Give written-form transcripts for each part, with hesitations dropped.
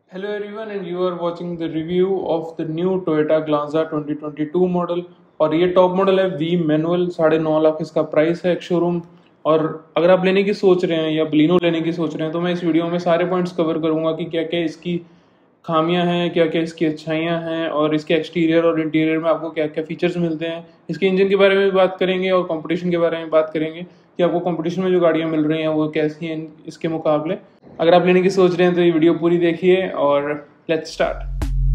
Hello everyone and you are watching the review of the new Toyota Glanza 2022 model. और ये top model है V manual. 9.5 lakh इसका price है एक showroom. और अगर आप लेने की सोच रहे हैं या बलिनो लेने की सोच रहे हैं तो मैं इस वीडियो में सारे पॉइंट्स कवर करूंगा कि क्या क्या इसकी खामियां हैं, क्या क्या इसकी अच्छाइयां हैं और इसके एक्सटीरियर और इंटीरियर में आपको क्या क्या फीचर्स मिलते हैं। इसके इंजन के बारे में भी बात करेंगे और कंपटीशन के बारे में बात करेंगे कि आपको कंपटीशन में जो गाड़ियां मिल रही हैं वो कैसी हैं इसके मुकाबले। अगर आप लेने की सोच रहे हैं तो ये वीडियो पूरी देखिए और लेट्स स्टार्ट।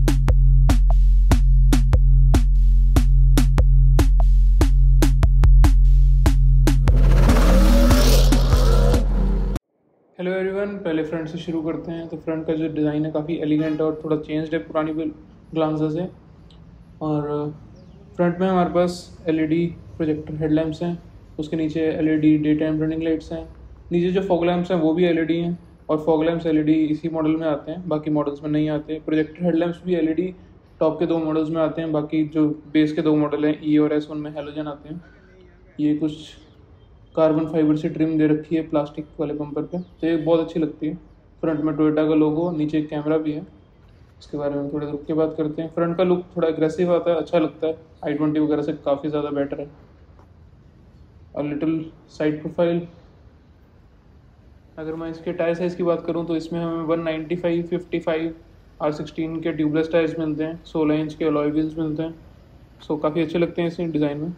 हेलो एवरीवन, पहले फ्रंट से शुरू करते हैं। तो फ्रंट का जो डिज़ाइन है काफ़ी एलिगेंट है और थोड़ा चेंज्ड है पुरानी ग्लांजा से। और फ्रंट में हमारे पास एलईडी प्रोजेक्टर हेडलैम्प्स हैं, उसके नीचे LED day time running lights हैं, नीचे जो फॉग लैम्प्स हैं वो भी एलईडी हैं और फॉग लैम्प्स एलईडी इसी मॉडल में आते हैं, बाकी मॉडल्स में नहीं आते। प्रोजेक्टर हेडलैम्प्स भी एलईडी टॉप के 2 मॉडल्स में आते हैं, बाकी जो बेस के 2 मॉडल हैं ई और एस उनमें हेलोजन आते हैं। ये कुछ कार्बन फाइबर से ट्रिम दे रखी है प्लास्टिक वाले बम्पर पे, तो ये बहुत अच्छी लगती है। फ्रंट में टोयोटा का लोगो, नीचे एक कैमरा भी है, इसके बारे में थोड़ी रुक के बात करते हैं। फ्रंट का लुक थोड़ा एग्रेसिव आता है, अच्छा लगता है, i20 वगैरह से काफ़ी ज़्यादा बेटर है। और लिटिल साइड प्रोफाइल, अगर मैं इसके टायर साइज़ की बात करूँ तो इसमें हमें 195, 55 R16 के ट्यूबलेस टायर्स मिलते हैं, 16 इंच के अलॉय व्हील्स मिलते हैं। सो काफ़ी अच्छे लगते हैं इस डिज़ाइन में।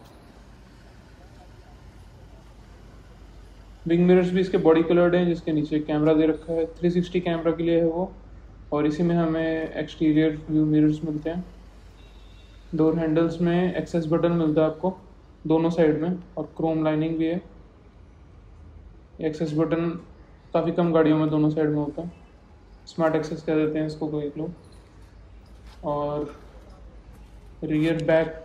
विंग मिरर्स भी इसके बॉडी कलर्ड हैं, जिसके नीचे कैमरा दे रखा है, 360 कैमरा के लिए है वो। और इसी में हमें एक्सटीरियर व्यू मिरर्स मिलते हैं। डोर हैंडल्स में एक्सेस बटन मिलता है आपको दोनों साइड में और क्रोम लाइनिंग भी है। एक्सेस बटन काफ़ी कम गाड़ियों में दोनों साइड में होता है, स्मार्ट एक्सेस कह देते हैं इसको कोई लोग। और रियर बैक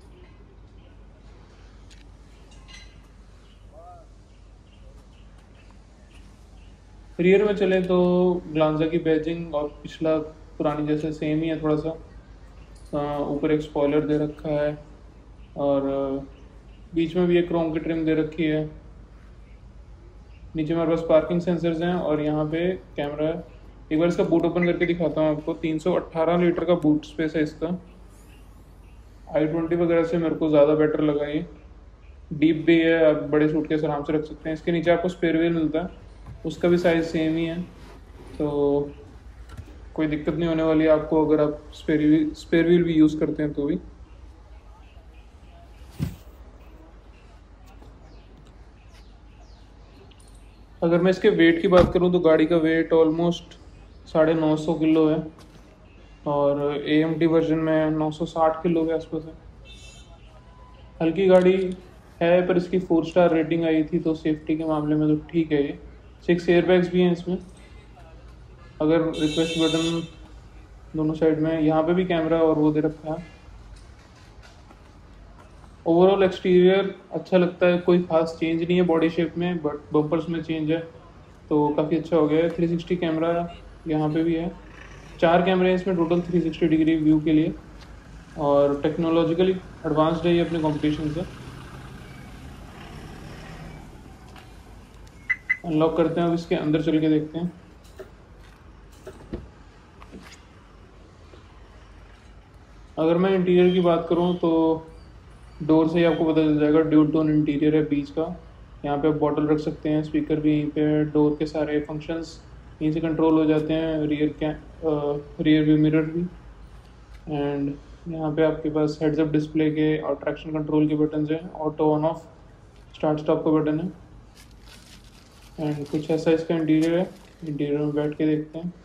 रियर में चले तो ग्लांजा की बैजिंग और पिछला पुरानी जैसे सेम ही है थोड़ा सा। ऊपर एक स्पॉइलर दे रखा है और बीच में भी एक क्रोम की ट्रिम दे रखी है। नीचे हमारे पास पार्किंग सेंसर्स हैं और यहाँ पे कैमरा है। एक बार इसका बूट ओपन करके दिखाता हूँ आपको। 318 लीटर का बूट स्पेस है इसका। i20 वगैरह से मेरे को ज़्यादा बेटर लगा ये। डीप भी है, आप बड़े सूटकेस आराम से रख सकते हैं। इसके नीचे आपको स्पेयर व्हील मिलता है, उसका भी साइज़ सेम ही है, तो कोई दिक्कत नहीं होने वाली आपको अगर आप स्पेयर व्हील भी यूज़ करते हैं तो भी। अगर मैं इसके वेट की बात करूं तो गाड़ी का वेट ऑलमोस्ट 950 किलो है और AMT वर्जन में 960 किलो के आसपास है। हल्की गाड़ी है पर इसकी 4 स्टार रेटिंग आई थी, तो सेफ्टी के मामले में तो ठीक है ये। 6 एयरबैग्स भी हैं इसमें। अगर रिक्वेस्ट बटन दोनों साइड में, यहाँ पे भी कैमरा और वो दे रखा है। ओवरऑल एक्सटीरियर अच्छा लगता है, कोई खास चेंज नहीं है बॉडी शेप में, बट बम्पर्स में चेंज है, तो काफ़ी अच्छा हो गया है। 360 कैमरा यहाँ पे भी है, 4 कैमरे हैं इसमें टोटल 360 डिग्री व्यू के लिए, और टेक्नोलॉजिकली एडवांस्ड है ये अपने कंपटीशन से। अनलॉक करते हैं, अब इसके अंदर चल के देखते हैं। अगर मैं इंटीरियर की बात करूँ तो डोर से ही आपको पता चल जाएगा, ड्यूल टोन इंटीरियर है बीच का। यहाँ पे आप बॉटल रख सकते हैं, स्पीकर भी यहीं पे, डोर के सारे फंक्शंस यहीं से कंट्रोल हो जाते हैं, रियर व्यू मिरर भी। एंड यहाँ पे आपके पास हेड्स अप डिस्प्ले के और ट्रैक्शन कंट्रोल के बटन हैं, auto on off start stop का बटन है। एंड कुछ ऐसा इसका इंटीरियर है। इंटीरियर में बैठ के देखते हैं।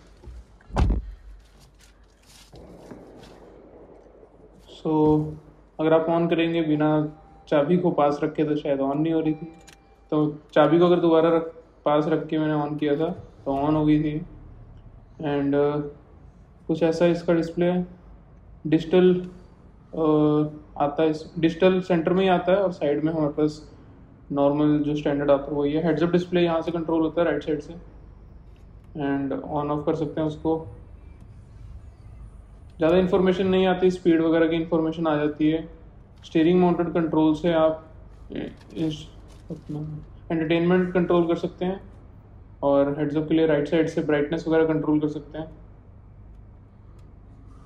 अगर आप ऑन करेंगे बिना चाबी को पास रखे तो शायद ऑन नहीं हो रही थी, तो चाबी को अगर दोबारा पास रख के मैंने ऑन किया था तो ऑन हो गई थी। एंड कुछ ऐसा इसका डिस्प्ले है। डिजिटल आता है, डिजिटल सेंटर में ही आता है और साइड में हमारे पास नॉर्मल जो स्टैंडर्ड आता है वही है। हेड्स अप डिस्प्ले यहाँ से कंट्रोल होता है राइट साइड से, एंड ऑन ऑफ कर सकते हैं उसको। ज़्यादा इन्फॉर्मेशन नहीं आती, स्पीड वगैरह की इन्फॉर्मेशन आ जाती है। स्टीयरिंग माउंटेड कंट्रोल से आप एंटरटेनमेंट कंट्रोल कर सकते हैं और हेड्स अप के लिए राइट साइड से ब्राइटनेस वगैरह कंट्रोल कर सकते हैं।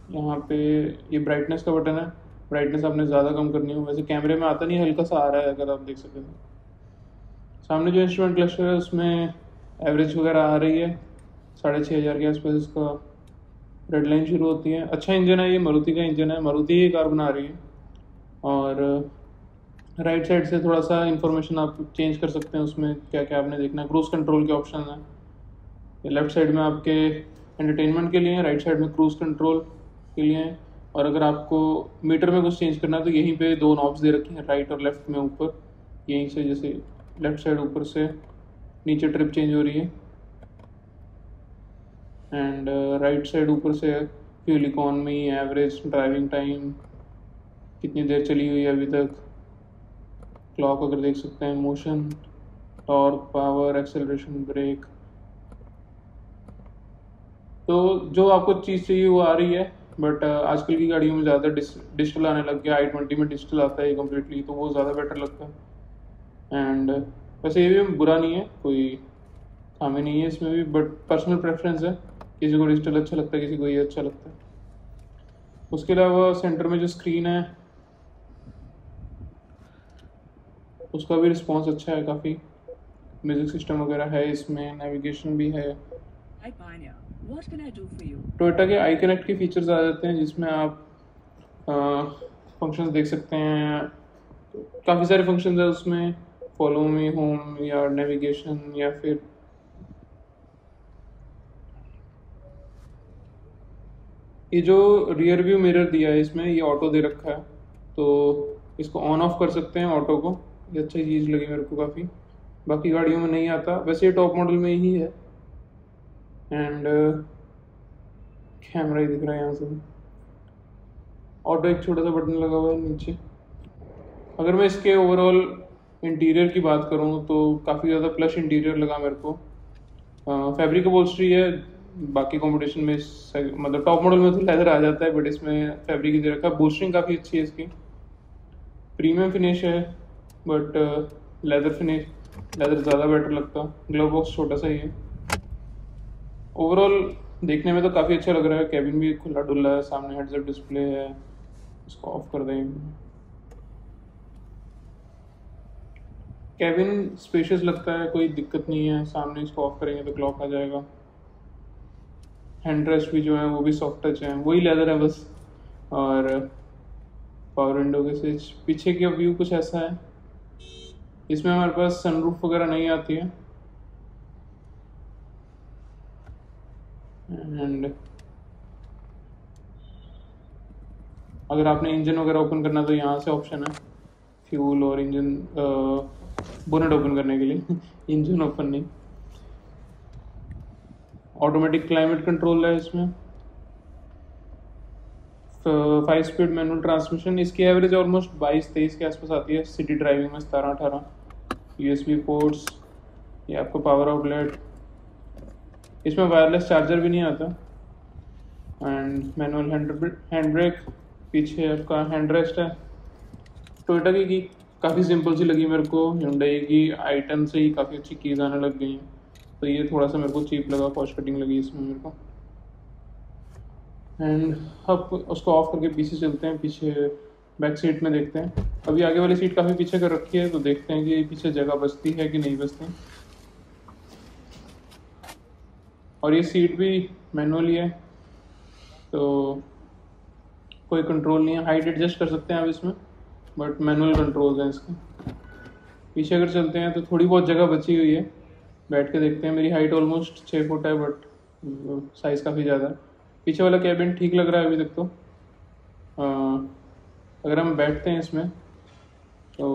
यहाँ पे ये ब्राइटनेस का बटन है, ब्राइटनेस आपने ज़्यादा कम करनी हो, वैसे कैमरे में आता नहीं, हल्का सा आ रहा है अगर आप देख सकें तो। सामने जो इंस्ट्रूमेंट क्लस्टर है उसमें एवरेज वगैरह आ रही है, 6500 के आसपास इसका रेड लाइन शुरू होती है। अच्छा इंजन है, ये मारुति का इंजन है, मारुति ही कार बना रही है। और राइट साइड से थोड़ा सा इंफॉर्मेशन आप चेंज कर सकते हैं, उसमें क्या क्या आपने देखना है। क्रूज़ कंट्रोल के ऑप्शन है, ये लेफ्ट साइड में आपके एंटरटेनमेंट के लिए है, राइट साइड में क्रूज़ कंट्रोल के लिए है। और अगर आपको मीटर में कुछ चेंज करना है तो यहीं पे दो नॉब्स दे रखी हैं, राइट और लेफ्ट में ऊपर। यहीं से जैसे लेफ्ट साइड ऊपर से नीचे ट्रिप चेंज हो रही है, एंड राइट साइड ऊपर से fuel economy, average driving time, कितनी देर चली हुई है अभी तक, क्लॉक अगर देख सकते हैं, motion, torque, power, acceleration, brake. तो जो आपको चीज़ चाहिए वो आ रही है। बट आजकल की गाड़ियों में ज़्यादा डिजिटल आने लग गया, i20 में डिजिटल आता है कम्प्लीटली, तो वो ज़्यादा बेटर लगता है। एंड वैसे ये भी बुरा नहीं है, कोई खामी नहीं है इसमें भी, बट पर्सनल प्रेफरेंस है, किसी को डिजिटल अच्छा लगता है, किसी को ये अच्छा लगता है। उसके अलावा सेंटर में जो स्क्रीन है उसका भी रिस्पॉन्स अच्छा है काफ़ी, म्यूज़िक सिस्टम वगैरह है इसमें, नेविगेशन भी है। Hi Pioneer, what can I do for you? Toyota के आई कनेक्ट के फीचर्स आ जाते हैं जिसमें आप फंक्शंस देख सकते हैं, काफ़ी सारे फंक्शंस है उसमें, फॉलो मी, होम या नेविगेशन, या फिर ये जो रियर व्यू मिरर दिया है इसमें, ये ऑटो दे रखा है, तो इसको ऑन ऑफ कर सकते हैं ऑटो को। ये अच्छी चीज़ लगी मेरे को काफ़ी, बाकी गाड़ियों में नहीं आता, वैसे ये टॉप मॉडल में ही है। एंड कैमरा ही दिख रहा है यहाँ से, ऑटो एक छोटा सा बटन लगा हुआ है नीचे। अगर मैं इसके ओवरऑल इंटीरियर की बात करूँ तो काफ़ी ज़्यादा प्लश इंटीरियर लगा मेरे को। फैब्रिक अपहोल्स्ट्री है, बाकी कंपटीशन में मतलब टॉप मॉडल में तो लेदर आ जाता है, बट इसमें फैब्रिक ही दे रखा है। बूस्टिंग काफ़ी अच्छी है इसकी, प्रीमियम फिनिश है, बट लेदर फिनिश, लेदर ज़्यादा बेटर लगता। ग्लव बॉक्स छोटा सा ही है। ओवरऑल देखने में तो काफ़ी अच्छा लग रहा है, कैबिन भी खुला डुल्ला है, सामने हेडसेट डिस्प्ले है। इसको ऑफ कर दें, कैबिन स्पेशियस लगता है, कोई दिक्कत नहीं है। सामने इसको ऑफ करेंगे तो क्लॉक आ जाएगा। हैंड रेस्ट भी जो है वो भी सॉफ्ट टच है, वही लेदर है बस। और पावर विंडो के स्विच, पीछे का व्यू कुछ ऐसा है। इसमें हमारे पास सनरूफ वगैरह नहीं आती है। एंड अगर आपने इंजन वगैरह ओपन करना तो यहाँ से ऑप्शन है, फ्यूल और इंजन, बोनेट ओपन करने के लिए इंजन ओपन नहीं। ऑटोमेटिक क्लाइमेट कंट्रोल है इसमें, 5 स्पीड मैनुअल ट्रांसमिशन। इसकी एवरेज ऑलमोस्ट 22-23 के आसपास आती है, सिटी ड्राइविंग में 17-18। USB पोर्ट्स, ये आपको पावर आउटलेट, इसमें वायरलेस चार्जर भी नहीं आता। एंड मैनुअल हैंड ब्रेक, पीछे आपका हैंड रेस्ट है। टोयोटा की काफ़ी सिंपल सी लगी मेरे को, hyundai की i10 से ही काफ़ी अच्छी कीज़ आने लग गई हैं, तो ये थोड़ा सा मेरे को चीप लगा, कॉस्ट कटिंग लगी इसमें मेरे को। एंड अब उसको ऑफ करके पीछे चलते हैं, पीछे बैक सीट में देखते हैं। अभी आगे वाली सीट काफ़ी पीछे कर रखी है, तो देखते हैं कि पीछे जगह बचती है कि नहीं बचती। और ये सीट भी मैनुअली है, तो कोई कंट्रोल नहीं है, हाइट एडजस्ट कर सकते हैं आप इसमें, बट मैनुअल कंट्रोल है इसके। पीछे अगर चलते हैं तो थोड़ी बहुत जगह बची हुई है, बैठ के देखते हैं। मेरी हाइट ऑलमोस्ट 6 फुट है, बट साइज़ काफ़ी ज़्यादा है। पीछे वाला कैबिन ठीक लग रहा है अभी तक तो। अगर हम बैठते हैं इसमें तो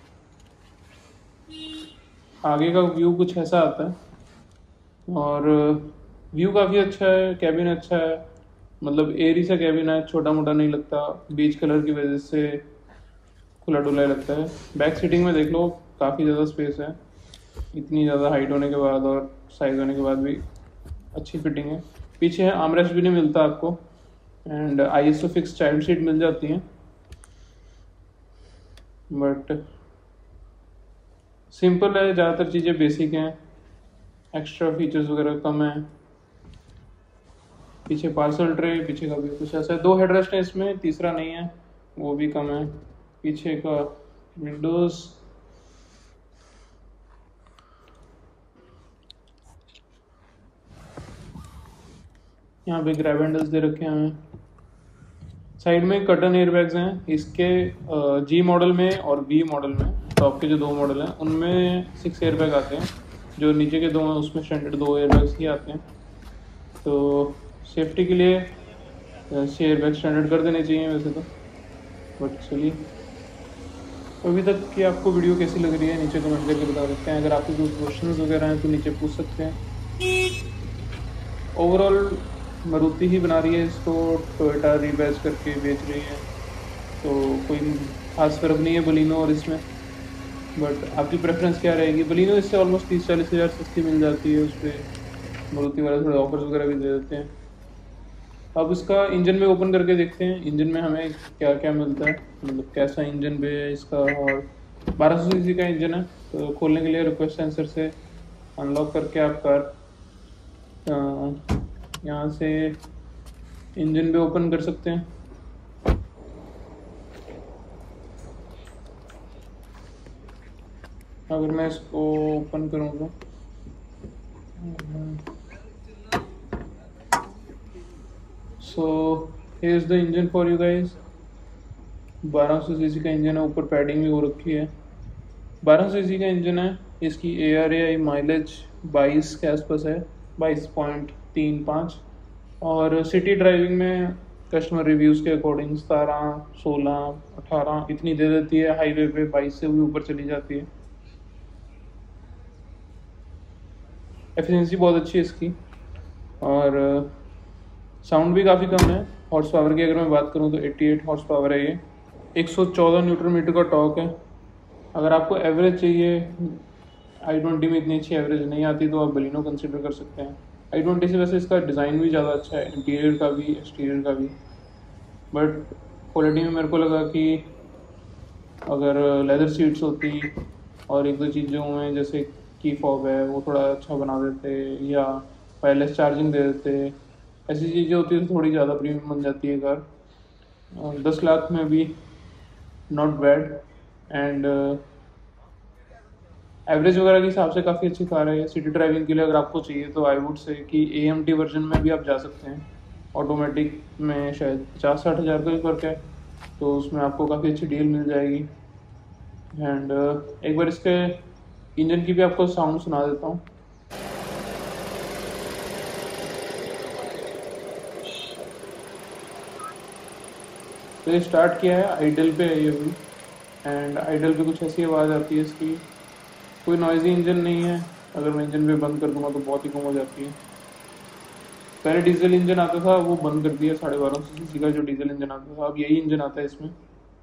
आगे का व्यू कुछ ऐसा आता है, और व्यू काफ़ी अच्छा है, कैबिन अच्छा है, मतलब एयरी सा कैबिन है, छोटा मोटा नहीं लगता, बीच कलर की वजह से खुला डुला लगता है। बैक सीटिंग में देख लो, काफ़ी ज़्यादा स्पेस है, इतनी ज़्यादा हाइट होने के बाद और साइज़ होने के बाद भी अच्छी फिटिंग है। पीछे है आर्मरेस्ट भी नहीं मिलता आपको, and ISO fix child seat मिल जाती हैं, बट सिंपल है, ज़्यादातर चीज़ें बेसिक हैं, एक्स्ट्रा फीचर्स वगैरह कम है। पीछे पार्सल ट्रे, पीछे का भी कुछ ऐसा है। 2 हेडरेस्ट है इसमें, तीसरा नहीं है, वो भी कम है। पीछे का विंडोज़, यहाँ पे ग्रैब हैंडल्स दे रखे हैं। साइड में कर्टन एयरबैग्स हैं इसके। जी मॉडल में और वी मॉडल में, टॉप के जो 2 मॉडल हैं उनमें 6 एयरबैग आते हैं, जो नीचे के 2 हैं उसमें स्टैंडर्ड 2 एयरबैग्स ही आते हैं। तो सेफ्टी के लिए 6 एयरबैग स्टैंडर्ड कर देने चाहिए वैसे तो। बट चलिए, अभी तक की आपको वीडियो कैसी लग रही है नीचे कमेंट करके बता सकते हैं। अगर आपके कोई क्वेश्चन वगैरह हैं तो नीचे पूछ सकते हैं। ओवरऑल मारुति ही बना रही है इसको, टोयोटा रीबैच करके बेच रही है, तो कोई खास फर्क नहीं है बलिनो और इसमें। बट आपकी प्रेफरेंस क्या रहेगी? बलिनो इससे ऑलमोस्ट 30-40 हज़ार सस्ती मिल जाती है, उस पर मारुति वाले थोड़े ऑफर्स वगैरह भी दे देते हैं। अब इसका इंजन में ओपन करके देखते हैं, इंजन में हमें क्या क्या मिलता है, मतलब कैसा इंजन भी है इसका। और 1200 सीसी का इंजन है, तो खोलने के लिए रिक्वेस्ट सेंसर से अनलॉक करके आप कार यहाँ से इंजन भी ओपन कर सकते हैं। अगर मैं इसको ओपन करूँगा, so here is the engine for you guys. 1200 CC का इंजन है, ऊपर पैडिंग भी हो रखी है। 1200 सीसी का इंजन है, इसकी ARAI माइलेज 22 के आसपास है, 22.35। और सिटी ड्राइविंग में कस्टमर रिव्यूज़ के अकॉर्डिंग 17, 16, 18 इतनी दे देती है। हाईवे पे 22 से भी ऊपर चली जाती है। एफिशिएंसी बहुत अच्छी है इसकी, और साउंड भी काफ़ी कम है। हॉर्स पावर की अगर मैं बात करूँ तो 88 हॉर्स पावर है ये। 114 न्यूटन मीटर का टॉर्क है। अगर आपको एवरेज चाहिए, i20 में इतनी अच्छी एवरेज नहीं आती, तो आप बलिनो कंसिडर कर सकते हैं। i20 से वैसे इसका डिज़ाइन भी ज़्यादा अच्छा है, इंटीरियर का भी एक्सटीरियर का भी। बट क्वालिटी में मेरे को लगा कि अगर लेदर सीट्स होती और एक दो चीज़ों में जैसे की फॉब है वो थोड़ा अच्छा बना देते, या वायरलेस चार्जिंग दे देते, ऐसी चीज़ें होती तो थोड़ी ज़्यादा प्रीमियम बन जाती है कार। 10 लाख में भी नॉट बैड। एंड एवरेज वगैरह के हिसाब से काफ़ी अच्छी कार है। सिटी ड्राइविंग के लिए अगर आपको चाहिए तो आई वुड से कि AMT वर्जन में भी आप जा सकते हैं। ऑटोमेटिक में शायद 50-60 हज़ार का ही फ़र्क है, तो उसमें आपको काफ़ी अच्छी डील मिल जाएगी। एंड एक बार इसके इंजन की भी आपको साउंड सुना देता हूँ। तो ये स्टार्ट किया है, आइडल पे है ये भी। एंड आइडल पे कुछ ऐसी आवाज़ आती है इसकी। कोई नॉइजी इंजन नहीं है। अगर मैं इंजन भी बंद कर दूंगा तो बहुत ही कम हो जाती है। पहले डीजल इंजन आता था, वो बंद कर दिया। 1250 सीसी का जो डीजल इंजन आता था, अब यही इंजन आता है इसमें।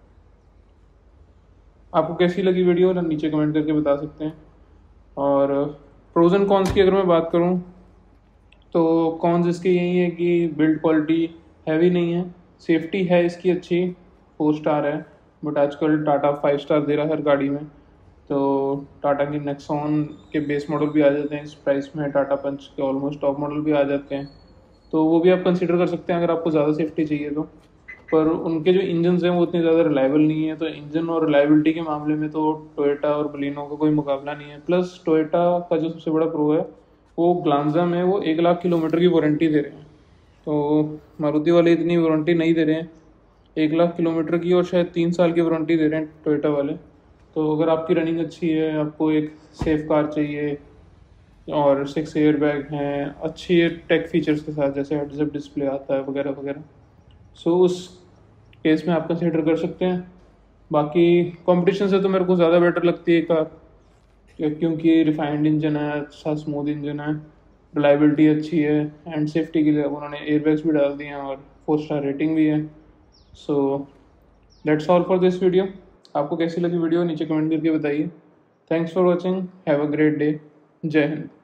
आपको कैसी लगी वीडियो नीचे कमेंट करके बता सकते हैं। और प्रोज एंड कॉन्स की अगर मैं बात करूँ तो कॉन्स इसके यही है कि बिल्ड क्वालिटी हैवी नहीं है, सेफ्टी है इसकी अच्छी, 4 स्टार है। बट आजकल टाटा 5 स्टार दे रहा है हर गाड़ी में, तो टाटा की नेक्सॉन के बेस मॉडल भी आ जाते हैं इस प्राइस में, टाटा पंच के ऑलमोस्ट टॉप मॉडल भी आ जाते हैं, तो वो भी आप कंसिडर कर सकते हैं अगर आपको ज़्यादा सेफ्टी चाहिए तो। पर उनके जो इंजन हैं वो उतने ज़्यादा रिलायबल नहीं है, तो इंजन और रिलायबिलिटी के मामले में तो टोयोटा और बलिनो का कोई मुकाबला नहीं है। प्लस टोयोटा का जो सबसे बड़ा प्रो है वो ग्लांजा में वो 1 लाख किलोमीटर की वारंटी दे रहे हैं, तो मारुति वाले इतनी वारंटी नहीं दे रहे हैं। 1 लाख किलोमीटर की और शायद 3 साल की वारंटी दे रहे हैं टोयोटा वाले। तो अगर आपकी रनिंग अच्छी है, आपको एक सेफ कार चाहिए और 6 एयर बैग हैं, अच्छी टेक फीचर्स के साथ जैसे हेड्स अप डिस्प्ले आता है वगैरह वगैरह, सो उस केस में आप कंसिडर कर सकते हैं। बाकी कंपटीशन से तो मेरे को ज़्यादा बेटर लगती है कार, क्योंकि रिफाइंड इंजन है, अच्छा स्मूथ इंजन है, रिलायबिलिटी अच्छी है, एंड सेफ्टी के लिए उन्होंने एयरबैग्स भी डाल दिए हैं और 4 स्टार रेटिंग भी है। So that's all for this video. आपको कैसी लगी वीडियो नीचे कमेंट करके बताइए। Thanks for watching, have a great day, जय हिंद।